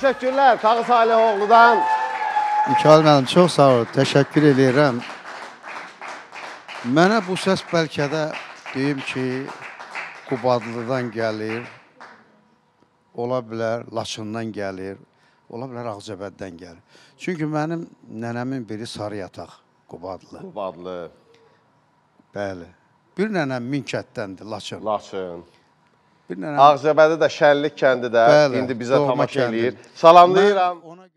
Təşəkkürlər Kağı Salihoğlu'dan. Mikail müəllim, çox sağ ol, təşəkkür edirəm. Mənə bu səs bəlkə də deyim ki, Qubadlıdan gəlir, ola bilər Laçından gəlir, ola bilər Ağcabəddən gəlir. Çünki mənim nənəmin biri Sarıyataq, Qubadlı. Qubadlı. Bəli. Bir nənəm Minkətdəndir, Laçın. Laçın. Bir nənəm Ağcabədi də Şənlik kəndi də Bəli, indi bizə doğma tamaşa kəndim. eləyir. Salamlayıram. Mən ona